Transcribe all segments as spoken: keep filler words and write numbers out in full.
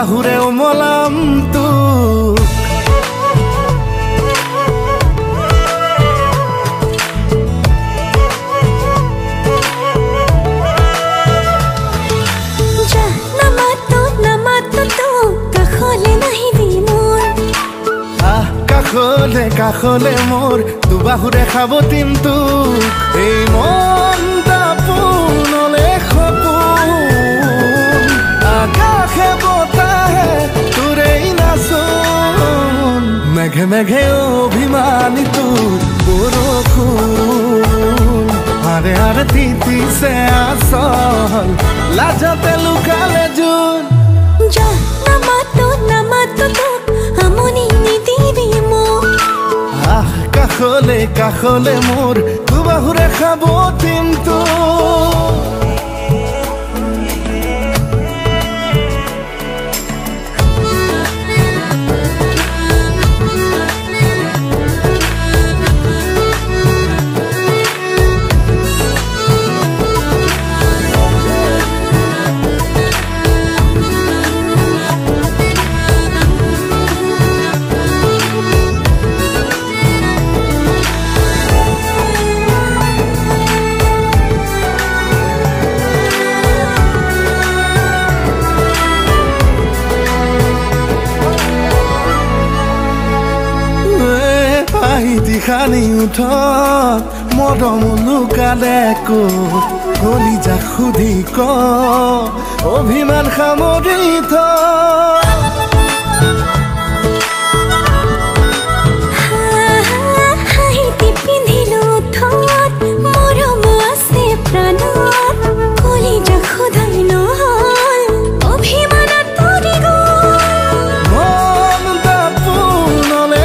দুবাহুৰে উমলাম তোক কাষলে কাষলে মোৰ দুবাহুৰে সাৱটিম তোক এই মন দাপোনলে সপোন আকাশে বতাহে তোৰেই নাচোন মেঘে মেঘে অভিমানী তোৰ বৰষুণ আৰে আৰে তিতিছে আচল লাজতে লুকালে জোন যা নামাতো নামাতো তোক আমনি নিদিবি মোক আহ কাষলে কাষলে মোৰ দুবাহুৰে সাৱটিম তোক খানি উঠত মৰম লুকালে ক'ত কলিজা সুধি ক অভিমান সামৰি থ পিন্ধিলো থত মৰম আছে প্ৰাণত কলিজা সুধাই নহল অভিমানত পৰি গ'ল মন দাপোনলে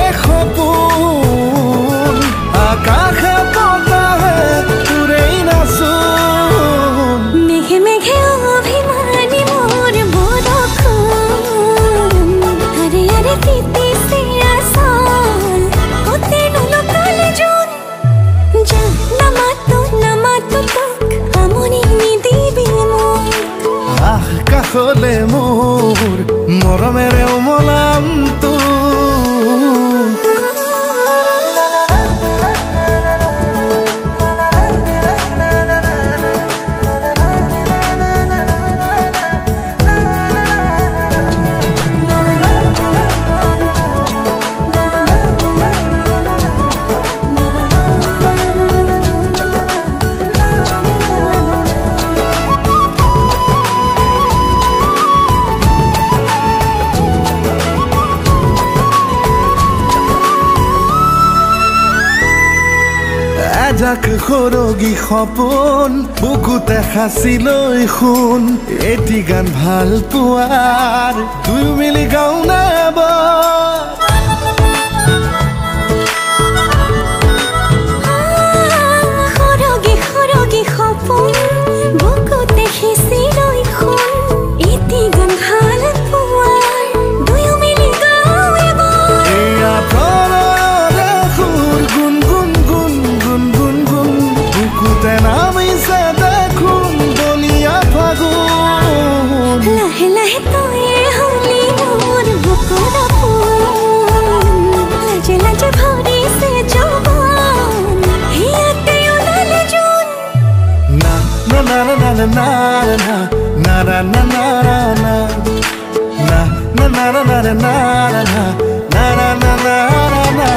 সপোন আকাশে বতাহে তোৰেই নাচোন মেঘে মেঘে অভিমানী মোৰ বৰষুণ আৰে আৰে তিতিছে আচল কতে নুলুকালে জোন যা নামাতো নামাতো তোক আমনি নিদিবি মোক আহ কাষলে মোৰ মৰমেৰে উমলাম তোক যাক সৰগী সপোন বুকুতে সাঁচি লৈ শুন এটি গান ভাল পোৱাৰ দুয়ো মিলি গাওঁ না সৰগী সৰগী সপোন বুকুতে সাঁচি লৈ শুন এটি গান ভাল পোৱাৰ দুয়ো মিলি গাওঁ এবাৰ এয়া প্ৰণয়ৰে সুৰ গুণ গুণ গুণ গুণ গুণ গুণ বুকুতে নামিছে দেখোন বলিয়া ফাগুন লাহে লাহে তই হলি মোৰ বুকুৰ আপোন লাজে লাজে ভৰিছে যৌৱন হিয়াতে ওলালে জোন না না না না না না না না না না না na na na na na na na na na na na na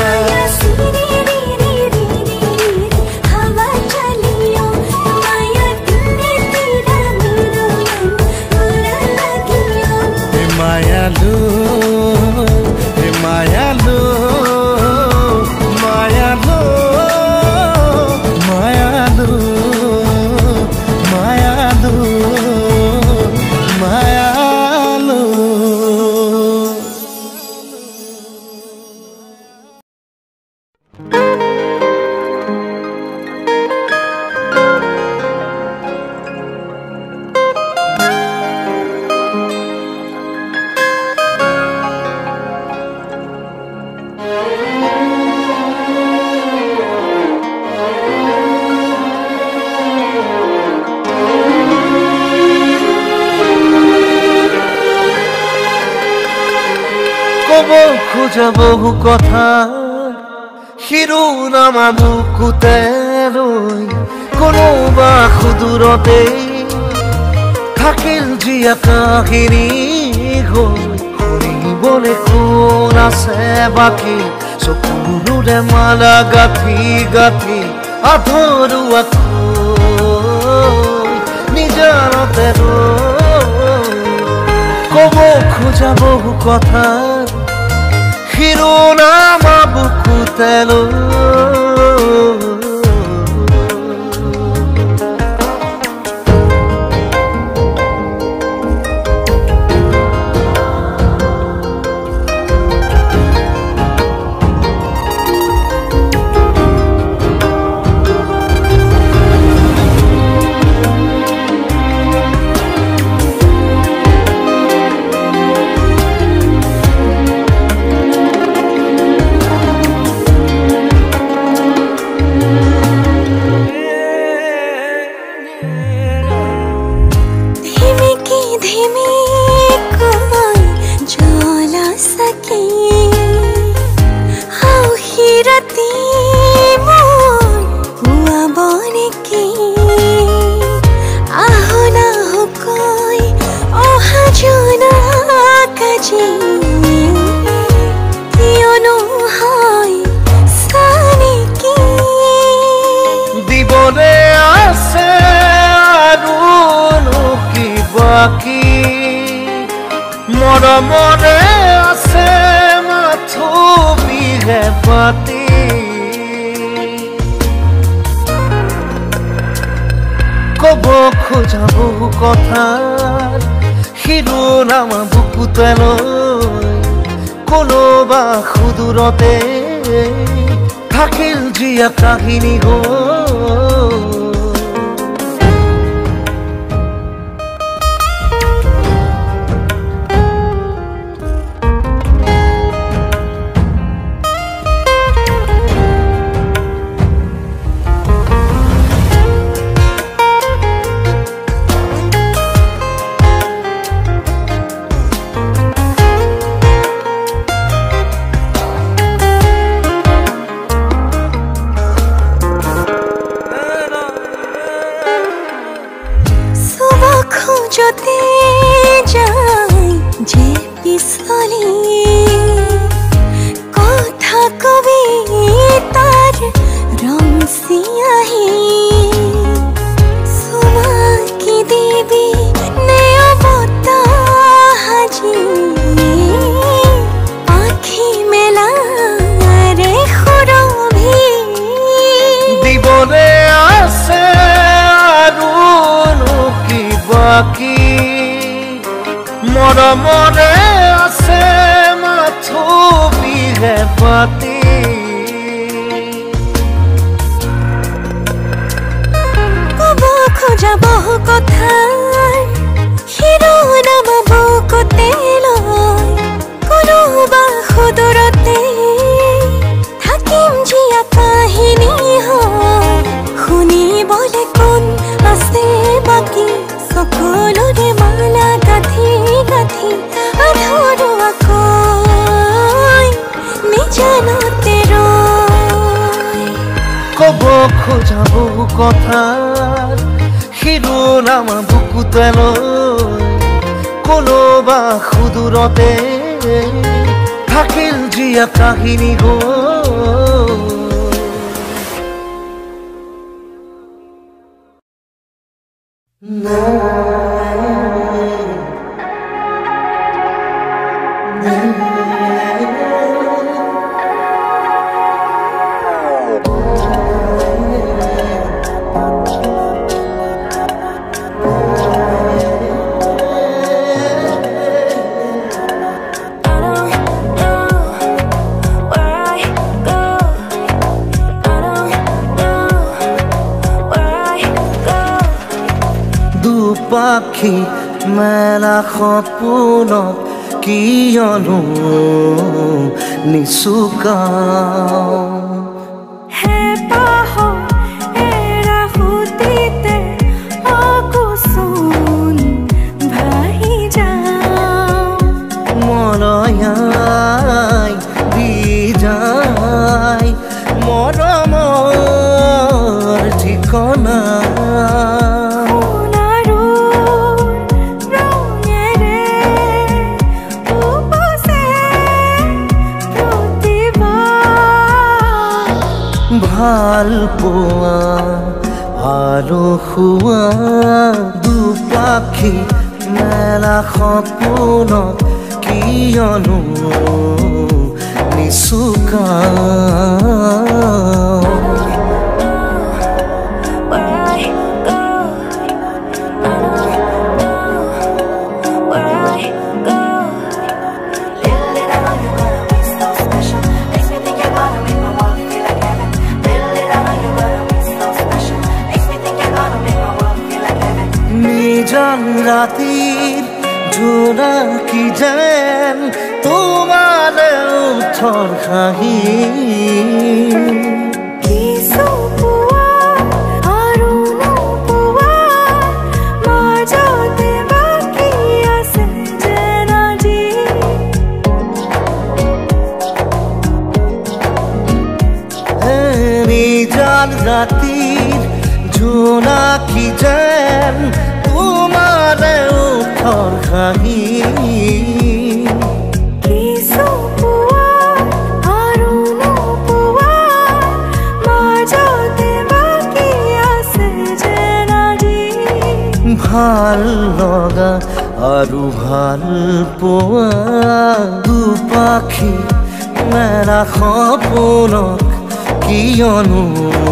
हवा चलियो माया तुमने तेरा मेरा बुरा लगियो ए मायालू ए मायालू मायालू मायालू मायालू मायालू কব খোজা বহু কথা শিৰোনামা বুকুতে লৈ কোনোবা সুদূৰতে থাকিল জীয়া কাহিনী হৈ শুনিবলৈ কোন আছে বাকী চকুৰে মালা গাঁঠি গাঁঠি আধৰুৱাকৈ নিজানতে কব খোজা বহু কথা শিৰোনামা বুকুতে লৈ মৰমৰে আছে মাথো বিহে পাতি কব খোজা বহু কথা শিৰোনামা বুকুতে লৈ কোনোবা সুদূৰতে থাকিল জীয়া কাহিনী হৈ মৰমৰে আছে মাথো বিহে পাতি কব খোজা বহু কথা শিৰোনামা বুকুতে লৈ কোনোবা সুদূৰতে থাকিম জীয়া কাহিনী হৈ শুনিবলৈ কোন আছে বাকী সকলোৰে মালা গাঁঠি গাঁঠি আধৰুৱাকৈ নিজানতে কব খোজা বহু কথা শিৰোনামা বুকুতে লৈ কোনোবা সুদূৰতে থাকিল জীয়া কাহিনী দুপাখি মেলা সপোনত কিয়নো নিচুকাও মলয়া ভাল পোৱা আৰু শুৱা দুপাখি মেলা সপোনত কিয়নো নিচুকাও নিজান ৰাতিৰ জোনাকী যেন তোমাৰ ওঠৰ হাঁহি কিছু পোৱা আৰু নোপোৱা মাজতে বাকী আছে যেন আজি নিজান ৰাতিৰ জোনাকী যেন তোমাৰ ওঠৰ হাঁহি কিছু পোৱা আৰু নোপোৱা মাজতে বাকী আছে যেন আজি ভাল লগা আৰু ভাল পোৱা দুপাখি মেলা সপোনক কিয়নো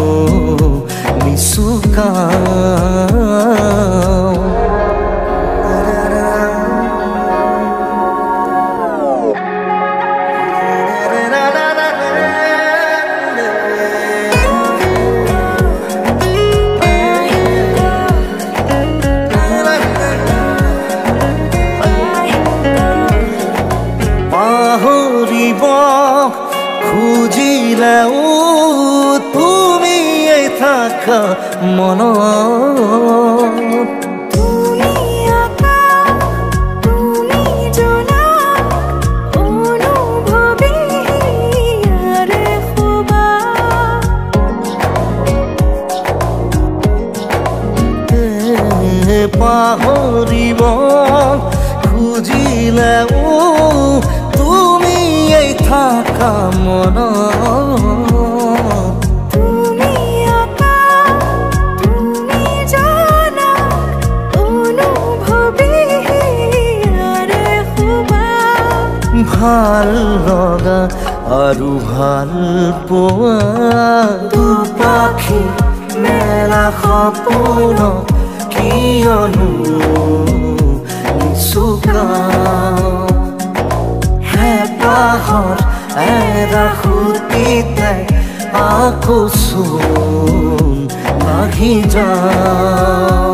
নিচুকাও পাহৰিব খুজিলেও তুমিয়ে থাকা মনত তুমি আকা তুমি জনা অনুভৱী ইয়াৰে শুবা পাহৰিব খুজিলেও তুমিয়ে থাকা মনত তুমি আকা তুমি জনা অনুভৱী ইয়াৰে শুবা ভাল লগা আৰু ভাল পোৱা দুপাখি মেলা সপোনক কিয়নো নিচুকাও হেঁপাহৰ এৰা সুতিতে আকৌ চোন লাগি যাওঁ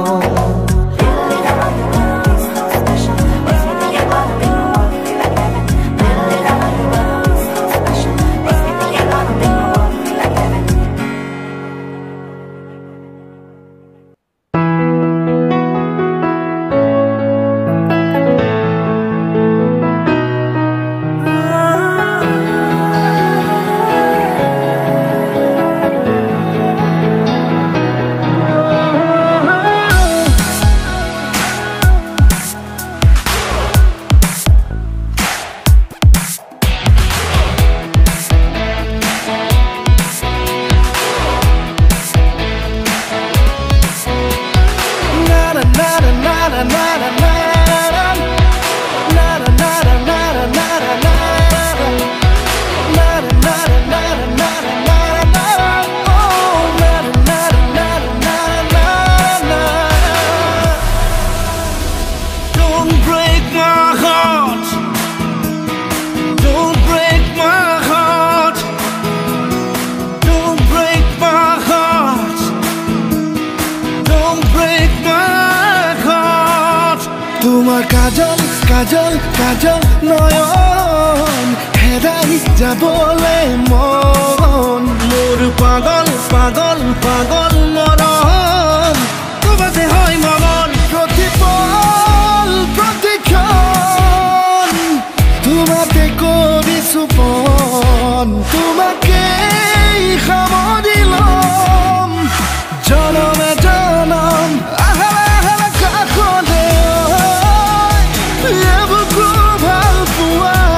কাজল কাজল কাজল নয়ন হেৰাই যাবলে মন মোৰ পাগল পাগল পাগল মৰম তোমাতে হয় মৰম প্ৰতিপল প্ৰতিক্ষণ তোমাতে কৰিছো পন তোমাকে সামৰি ল'ম জনমে জনম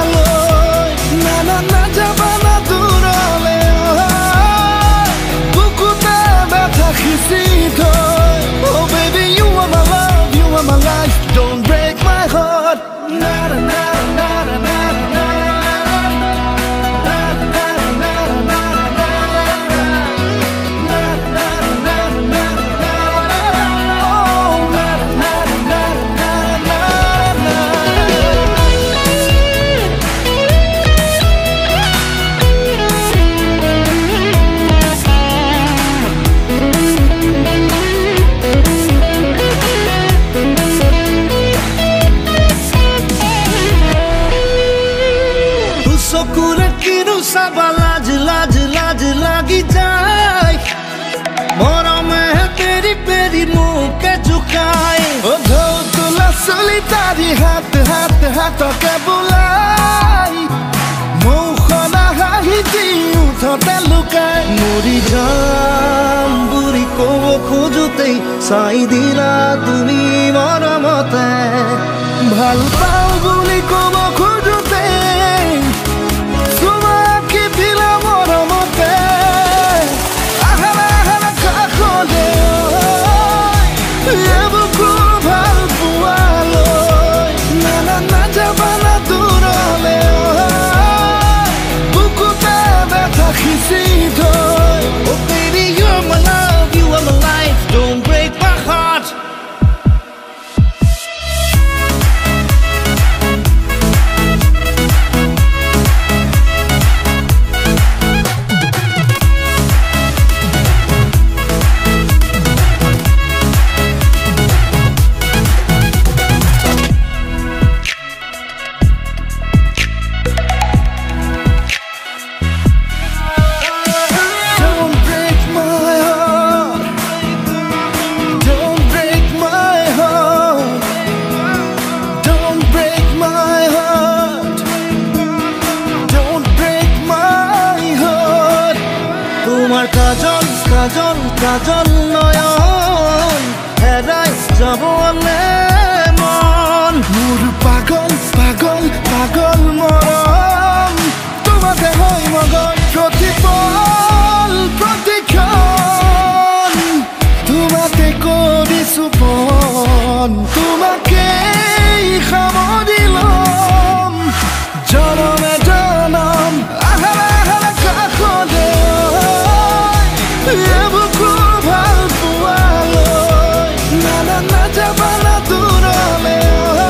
বুক চকুৰে কিনো চাবা লাজ লাজ লাজ লাগি যায় মৰমে তেৰি পেৰি মুকে ঝুকাই ও ধৌতলা চলি তাৰি হাত হাত হাতকে বোলাই মৌখনা হাঁহি দি উঠতে লুকাই মৰি যাম বুলি ক'ব খোজোতেই চাই দিলা তুমি মৰমতে ভাল পাওঁ বুলি ক'ব খোজোতে তোমাকে দিলা মৰমতে আহাৰা আহাৰা কাষলে এবুকু ভাল পোৱালৈ না না নাযাবা না দূৰলে বুকুতে ব্যথা খিচি থৈ Oh baby you're my love you are my life don't break my heart কাজল কাজল নয়ন হেৰাই যাবলে মন মোৰ পাগল পাগল পাগল মৰম তোমাতে হৈ মগন প্ৰতিপল প্ৰতিক্ষণ তোমাতে কৰিছো পন তোমাকেই সামৰি ল'ম জনমে জনম আহাৰা আহাৰা কাষলে এবুকু ভাল পোৱালৈ না না নাযাবা না দূৰলে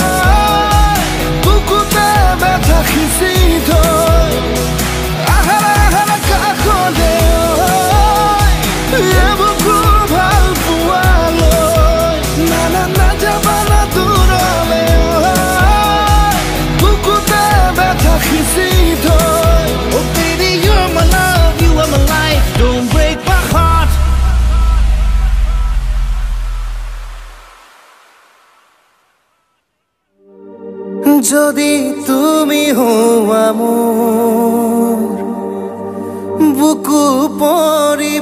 বুকুতে ব্যথা খিচি থৈ আহাৰা আহাৰা কাষলে এবুকু ভাল পোৱালৈ না না নাযাবা না দূৰলে বুকুতে ব্যথা খিচি থৈ Oh baby you're my love you are my life don't break my heart যদি তুমি হোৱা মোৰ বুকু পৰিব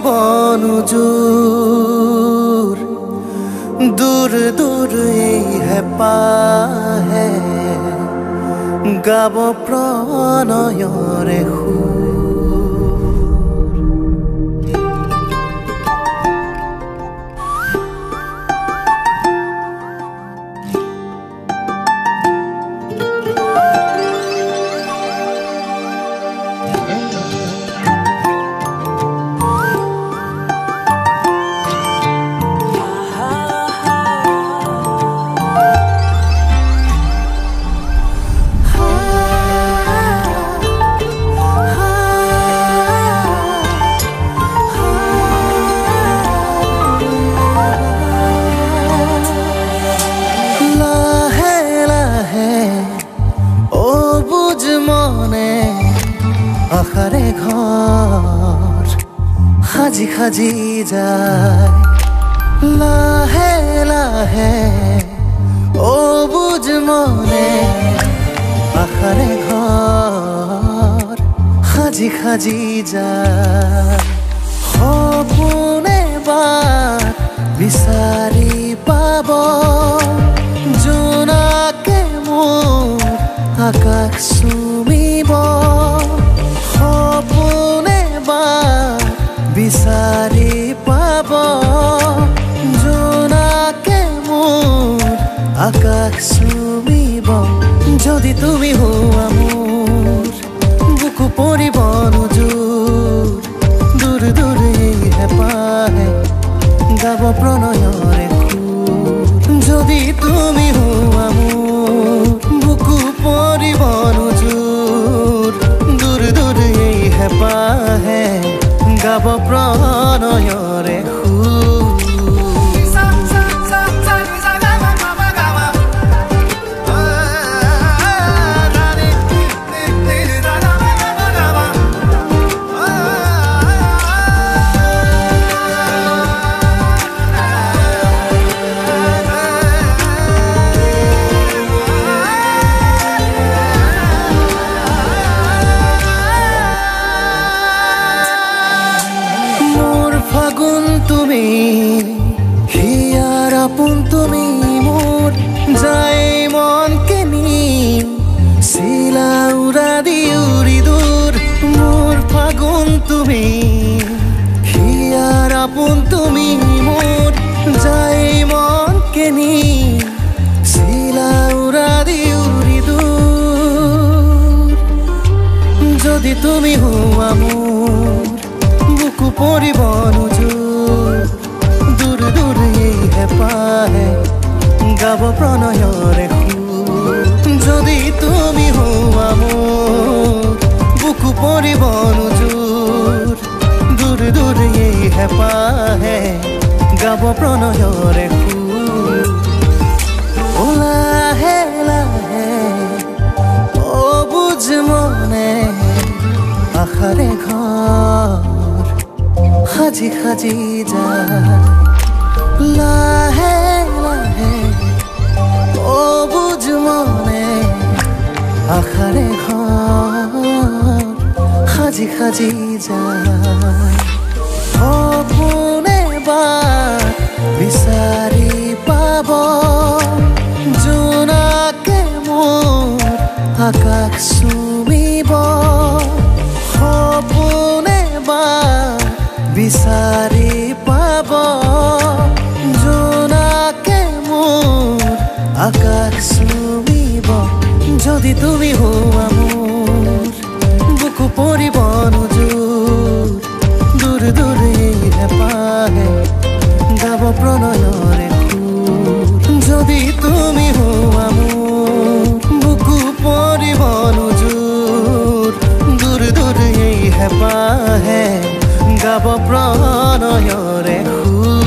নোজোৰ দূৰ দূৰ এই হেঁপাহে গাব প্ৰণয়ৰে সুৰ আখাৰে ঘৰ সাজি সাজি যায় লাহে লাহে ও বুজ মনে আখাৰে ঘৰ সাজি সাজি যায় সপোনে বাট বিচাৰি পাব জোনাকে মোৰ আকাশ চুমিব সপোনে বাট বিচাৰি পাব জোনাকে মোৰ আকাশ চুমিব যদি তুমি হোৱা মোৰ বুকু পৰিব নোজোৰ দূৰ দূৰ এই হেঁপাহে গাব প্ৰণয়ৰে সুৰ যদি তুমি হোৱা মোৰ বুকু পৰিব নোজোৰ দূৰ দূৰ এই হেঁপাহে গাব প্ৰণয়ৰে সুৰ তুমি হিয়াৰ আপোন তুমি মোৰ যাই মন কেনি চিলা উৰা দি উৰি দূৰ যদি তুমি হোৱা মোৰ বুকু পৰিব নোজোৰ দূৰ দূৰ এই হেঁপাহে গাব প্ৰণয়ৰে সুৰ যদি তুমি হোৱা মোৰ বুকু পৰিব নোজোৰ দূৰ দূৰ এই হেঁপাহে গাব প্ৰণয়ৰে সুৰ লাহে লাহে অবুজ মনে আশাৰে ঘৰ সাজি সাজি যায় লাহে লাহে অবুজ মনে আশাৰে ঘৰ সাজি সাজি যায় সপোনে বাৰ বিচাৰি পাব জোনাকে মোৰ আকাশ চুমিব সপোনে বাৰ বিচাৰি পাব জোনাকে মোৰ আকাশ চুমিব যদি তুমি হোৱা মোৰ বুকু পৰিব নোজোৰ দূৰ দূৰ এই হেঁপাহে গাব প্ৰণয়ৰে সুৰ যদি তুমি হোৱা মোৰ বুকু পৰিব নোজোৰ দূৰ দূৰ এই হেঁপাহে গাব প্ৰণয়ৰে সুৰ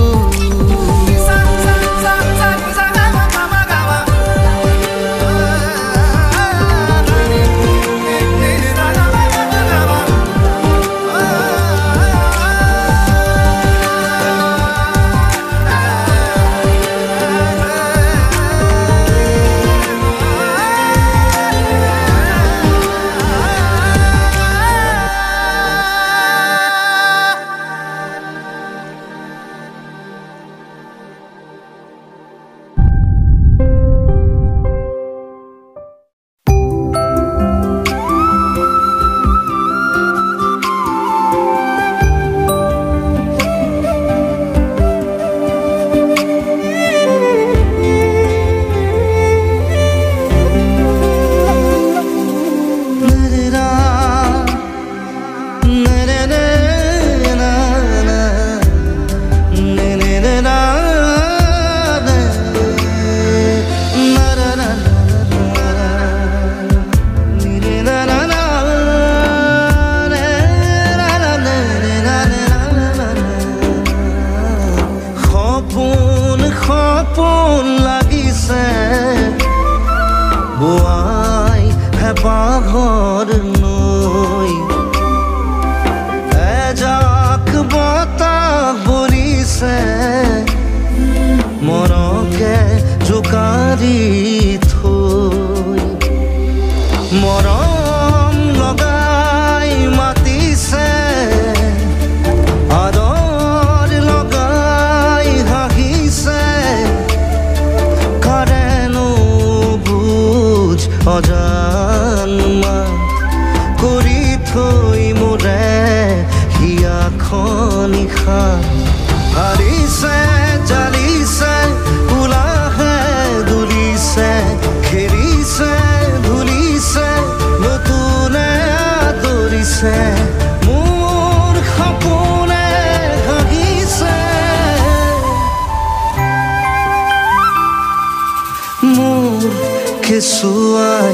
কেঁচুৱাই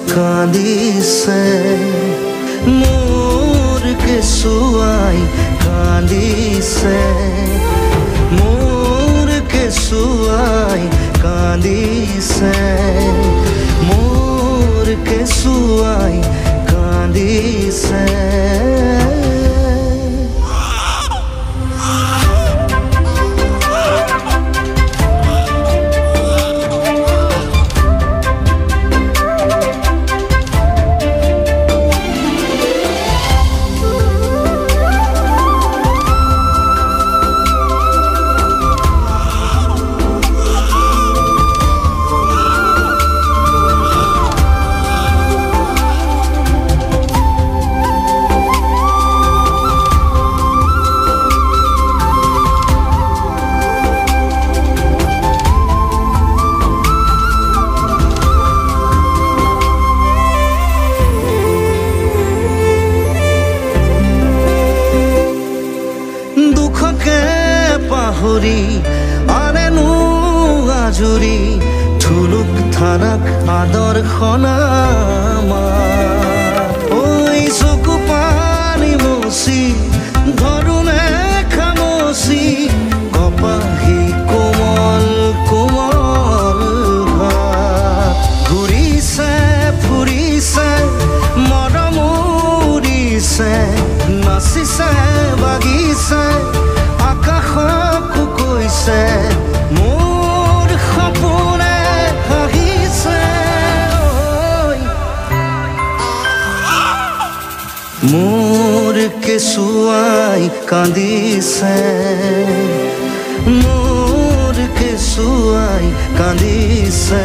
কান্দিছে মোৰ কেঁচুৱাই কান্দিছে মোৰ কেঁচুৱাই কান্দিছে মোৰ কেঁচুৱাই কান্দিছে আজুৰি আনেনো আজুৰি থুলুক থানাক আদৰ্শন আমাৰ ঐ চকু পানী মচি ধৰুনে খামচি কপাহী কোমল কোমল হাত ঘূৰিছে ফুৰিছে মৰম উৰিছে নাচিছে বাগিছে আকাশকো কৈছে মোৰ সপোনে হাঁহিছে মোৰ কেঁচুৱাই কান্দিছে মোৰ কেঁচুৱাই কান্দিছে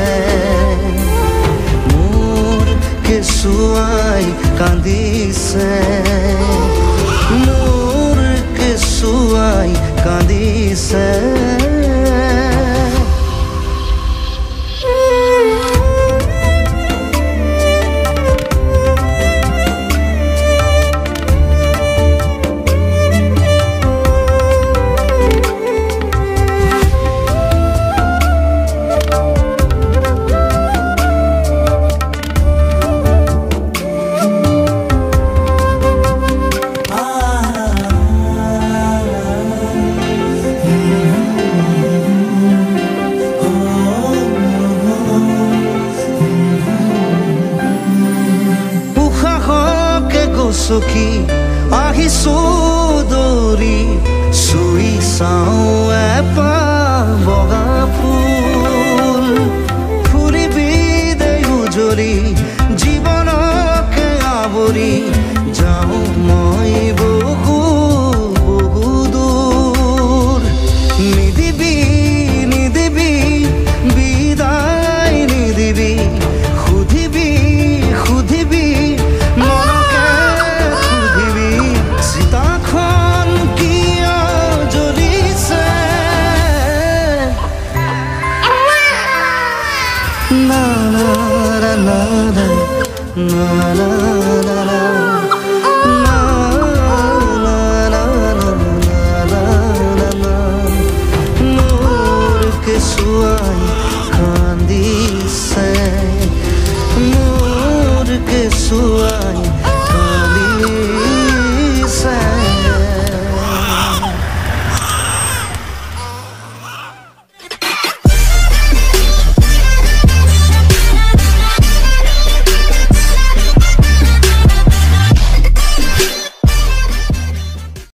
মোৰ কেঁচুৱাই কান্দিছে মোৰ কেঁচুৱাই কান্দিছে সখী আহিছো দৌৰি চুই চাওঁ এপাহ বগা ফুল ফুৰিবি দে উজৰি জীৱনকে আৱৰি যাওঁ মই বহু বহু দূৰ নিদিবি নিদিবি বিদায় নিদিবি সুধিবি সুধিবি মোৰ কেঁচুৱাই